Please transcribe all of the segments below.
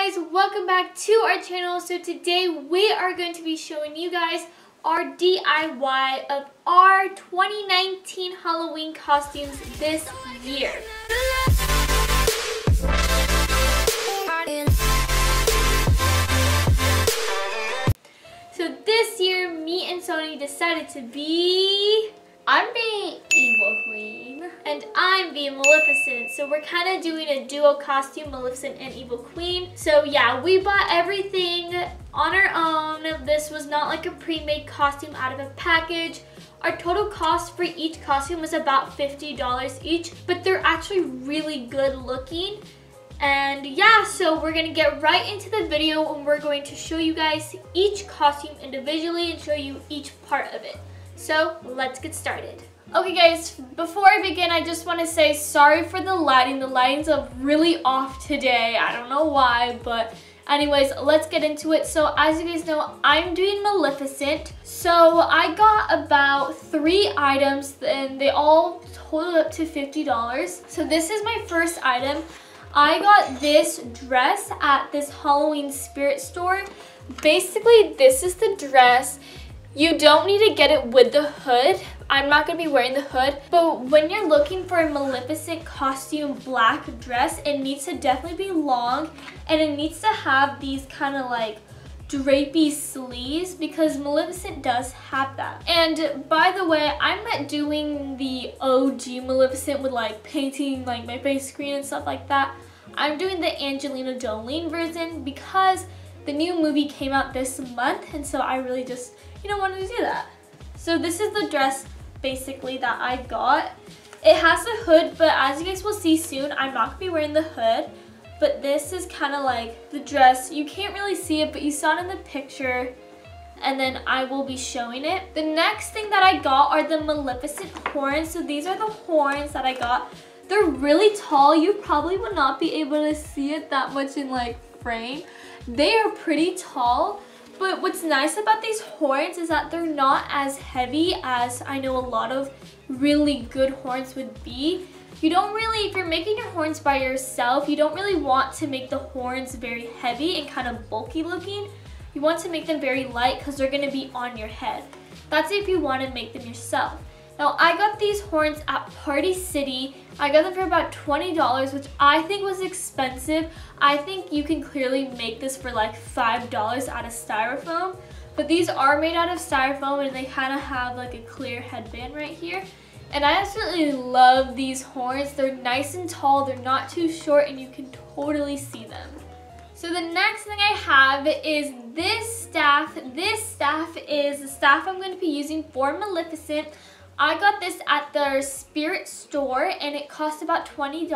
guys, welcome back to our channel. So today we are going to be showing you guys our DIY of our 2019 Halloween costumes this year. So this year me and Sony decided to be... I'm being Evil Queen. And I'm being Maleficent. So we're kind of doing a duo costume, Maleficent and Evil Queen. So yeah, we bought everything on our own. This was not like a pre-made costume out of a package. Our total cost for each costume was about $50 each, but they're actually really good looking. And yeah, so we're gonna get right into the video and we're going to show you guys each costume individually and show you each part of it. So let's get started. Okay guys, before I begin, I just want to say sorry for the lighting. The lighting's really off today. I don't know why, but anyways, let's get into it. So as you guys know, I'm doing Maleficent. So I got about 3 items and they all totaled up to $50. So this is my first item. I got this dress at this Halloween spirit store. Basically, this is the dress. You don't need to get it with the hood. I'm not going to be wearing the hood. But when you're looking for a Maleficent costume black dress, it needs to definitely be long. And it needs to have these kind of like drapey sleeves because Maleficent does have that. And by the way, I'm not doing the OG Maleficent with like painting like my face screen and stuff like that. I'm doing the Angelina Jolie version because the new movie came out this month. And so I really just, wanted to do that. So this is the dress basically that I got. It has a hood, but as you guys will see soon, I'm not gonna be wearing the hood. But this is kind of like the dress. You can't really see it, but you saw it in the picture. And then I will be showing it. The next thing that I got are the Maleficent horns. So these are the horns that I got. They're really tall. You probably would not be able to see it that much in like frame. They are pretty tall. But what's nice about these horns is that they're not as heavy as I know a lot of really good horns would be. You don't really, if you're making your horns by yourself, you don't really want to make the horns very heavy and kind of bulky looking. You want to make them very light because they're going to be on your head. That's if you want to make them yourself. Now, I got these horns at Party City. I got them for about $20, which I think was expensive. I think you can clearly make this for like $5 out of styrofoam. But these are made out of styrofoam and they kind of have like a clear headband right here. And I absolutely love these horns. They're nice and tall, they're not too short, and you can totally see them. So the next thing I have is this staff. This staff is the staff I'm going to be using for Maleficent. I got this at their spirit store and it cost about $20.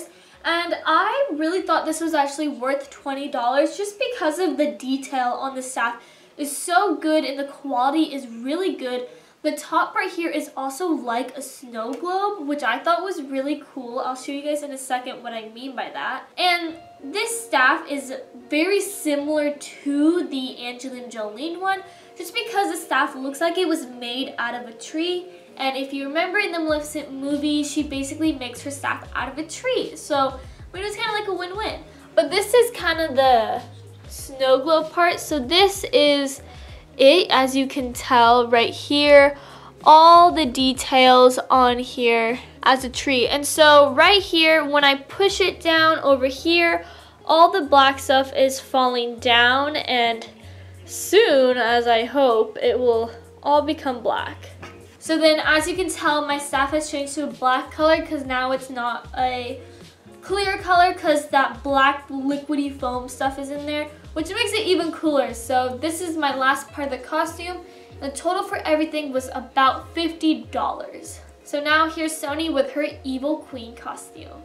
And I really thought this was actually worth $20 just because of the detail on the staff is so good and the quality is really good. The top right here is also like a snow globe, which I thought was really cool. I'll show you guys in a second what I mean by that. And this staff is very similar to the Angelina Jolie one, just because the staff looks like it was made out of a tree. And if you remember in the Maleficent movie, she basically makes her staff out of a tree. So it was kind of like a win-win. But this is kind of the snow globe part. So this is it, as you can tell right here. All the details on here as a tree. And so right here, when I push it down over here, all the black stuff is falling down. And soon, as I hope, it will all become black. So then, as you can tell, my staff has changed to a black color because now it's not a clear color because that black liquidy foam stuff is in there, which makes it even cooler. So this is my last part of the costume. The total for everything was about $50. So now here's Sony with her Evil Queen costume.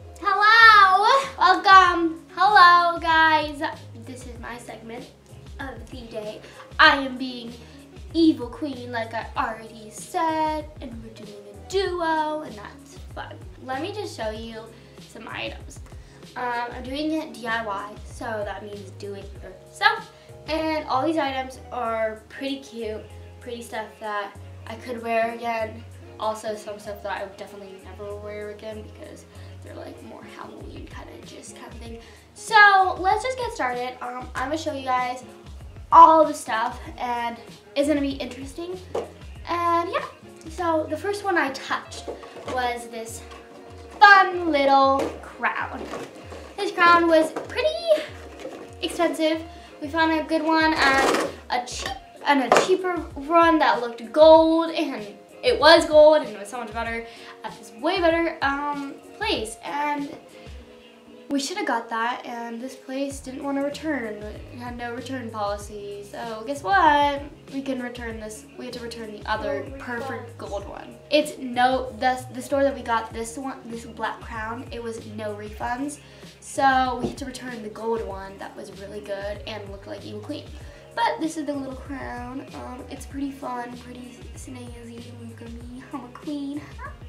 Hello! Welcome! Hello, guys. This is my segment of the day. I am being Evil Queen, like I already said, and we're doing a duo, and that's fun. Let me just show you some items. I'm doing it DIY, so that means do it yourself. And all these items are pretty cute, pretty stuff that I could wear again. Also some stuff that I would definitely never wear again because they're like more Halloween kind of thing. So let's just get started. I'm gonna show you guys all the stuff and it's gonna be interesting. And yeah, so the first one I touched was this fun little crown. This crown was pretty expensive. We found a good one and a cheaper one that looked gold, and it was gold and it was so much better at this way better place. And we should have got that, and this place didn't want to return. It had no return policy. So guess what? We can return this. We had to return the other perfect gold one. It's the store that we got this black crown, it was no refunds. So we had to return the gold one that was really good and looked like Evil Queen. But this is the little crown. It's pretty fun, pretty snazzy. Look at me, I'm a queen.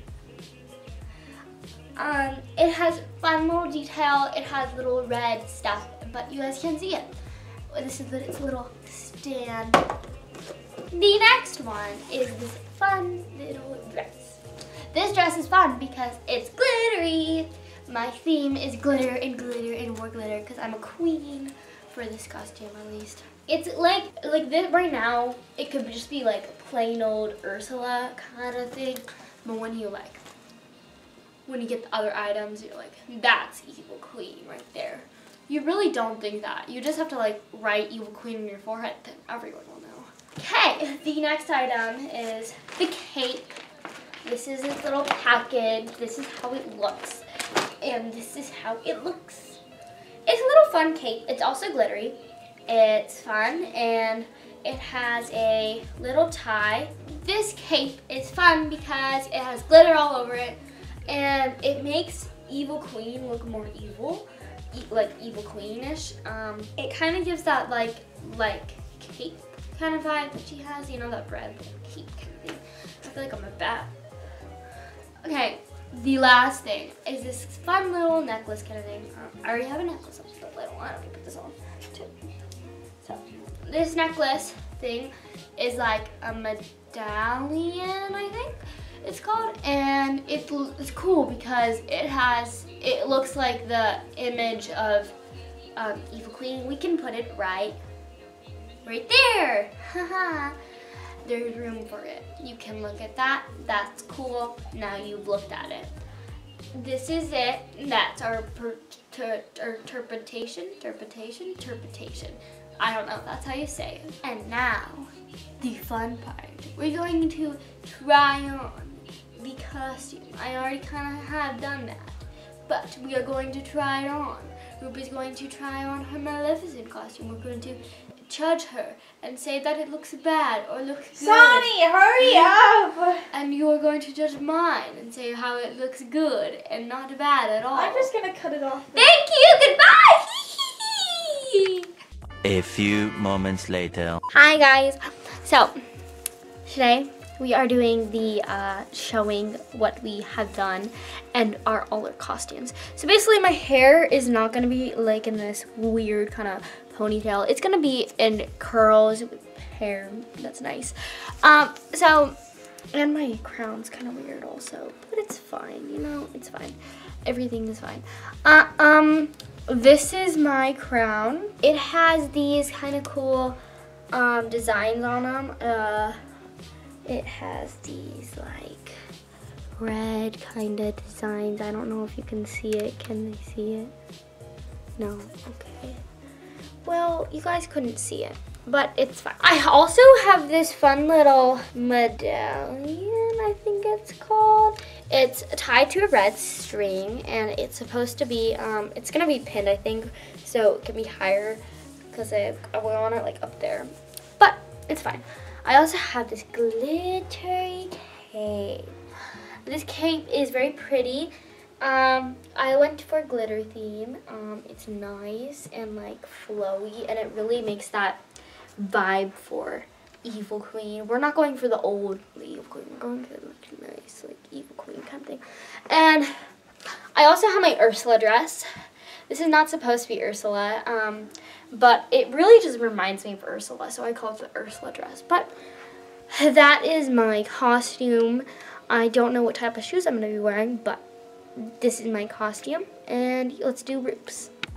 It has fun little detail. It has little red stuff, but you guys can't see it. This is its little stand. The next one is this fun little dress. This dress is fun because it's glittery. My theme is glitter and more glitter because I'm a queen for this costume at least. It's like this right now. It could just be like plain old Ursula kind of thing, but when you get the other items, you're like, that's Evil Queen right there. You really don't think that. You just have to like write Evil Queen on your forehead, then everyone will know. Okay, the next item is the cape. This is its little package. This is how it looks, and this is how it looks. It's a little fun cape. It's also glittery. It's fun, and it has a little tie. This cape is fun because it has glitter all over it, and it makes Evil Queen look more evil, like Evil Queenish. It kind of gives that like cape kind of vibe that she has, you know, that red cape kind of thing. I feel like I'm a bat. Okay, the last thing is this fun little necklace kind of thing. I already have a necklace on, but I don't want to put this on too. So this necklace thing is like a medallion, I think it's called, and it's cool because it looks like the image of Evil Queen. We can put it right there. Haha. There's room for it. You can look at that. That's cool. Now you've looked at it. This is it. That's our interpretation. I don't know if that's how you say it. And now, the fun part. We're going to try on the costume. I already kind of have done that, but we are going to try it on. Ruby's going to try on her Maleficent costume. We're going to judge her and say that it looks bad or looks good. Sonny, hurry up! And you are going to judge mine and say how it looks good and not bad at all. I'm just gonna cut it off. Thank you, goodbye! A few moments later. Hi guys. So, today we are doing the showing what we have done and all our costumes. So basically my hair is not going to be like in this weird kind of ponytail. It's going to be in curls with hair. That's nice. And my crown's kind of weird also, but it's fine, you know, it's fine. Everything is fine. This is my crown. It has these kind of cool designs on them. It has these like red kind of designs. I don't know if you can see it. Can they see it? No, okay. Well, you guys couldn't see it, but it's fine. I also have this fun little medallion, I think it's called. It's tied to a red string, and it's supposed to be, it's gonna be pinned, I think, so it can be higher because I want it like up there, but it's fine. I also have this glittery cape. This cape is very pretty. I went for a glitter theme. It's nice and like flowy, and it really makes that vibe for Evil Queen. We're not going for the old Evil Queen. We're going for like nice, like Evil Queen kind of thing. And I also have my Ursula dress. This is not supposed to be Ursula, but it really just reminds me of Ursula, so I call it the Ursula dress. But that is my costume. I don't know what type of shoes I'm going to be wearing, but this is my costume, and let's do Roops.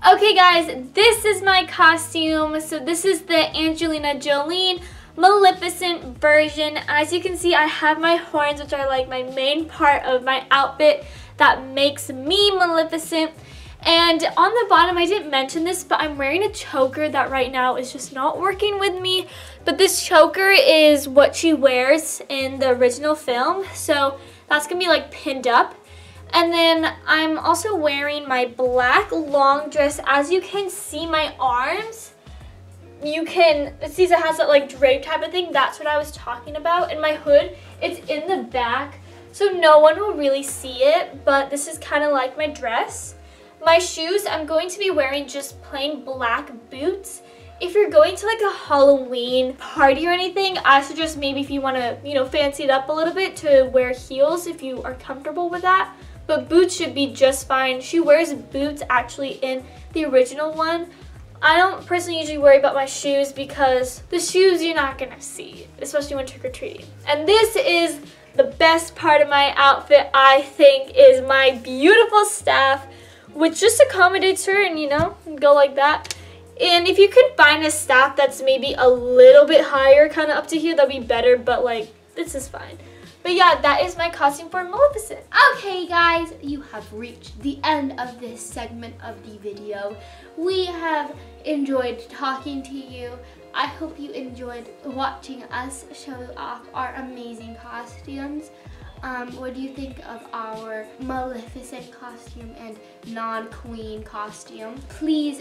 Okay guys, this is my costume. So this is the Angelina Jolie Maleficent version. As you can see, I have my horns, which are like my main part of my outfit that makes me Maleficent. And on the bottom, I didn't mention this, but I'm wearing a choker that right now is just not working with me. But this choker is what she wears in the original film. So that's gonna be like pinned up. And then I'm also wearing my black long dress. As you can see my arms, you can see it has that like drape type of thing. That's what I was talking about. And my hood, it's in the back, so no one will really see it, but this is kind of like my dress. My shoes, I'm going to be wearing just plain black boots. If you're going to like a Halloween party or anything, I suggest maybe if you want to, you know, fancy it up a little bit, to wear heels if you are comfortable with that. But boots should be just fine. She wears boots actually in the original one. I don't personally usually worry about my shoes because the shoes you're not gonna see, especially when trick-or-treating. And this is the best part of my outfit, I think, is my beautiful staff, which just accommodates her and, you know, go like that. And if you could find a staff that's maybe a little bit higher, kind of up to here, that'd be better, but like, this is fine. But yeah, that is my costume for Maleficent. Okay guys, you have reached the end of this segment of the video. We have enjoyed talking to you. I hope you enjoyed watching us show off our amazing costumes. What do you think of our Maleficent costume and non-queen costume? Please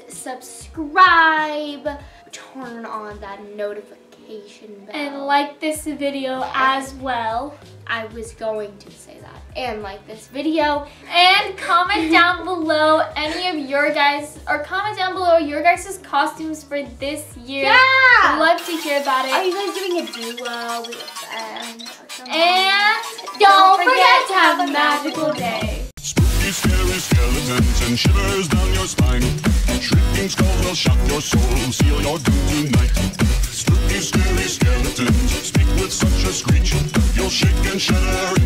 subscribe, turn on that notification bell. And like this video as well. I was going to say that. And like this video. And comment down below any of your guys, or comment down below your guys' costumes for this year. Yeah! I'd love to hear about it. Are you guys doing a duo with a friend or something? And don't forget to have a magical day. Spooky, scary skeletons and shivers down your spine. Shrieking skulls will shock your soul, seal your doom tonight. Spooky, scary skeletons speak with such a screech, you'll shake and shudder.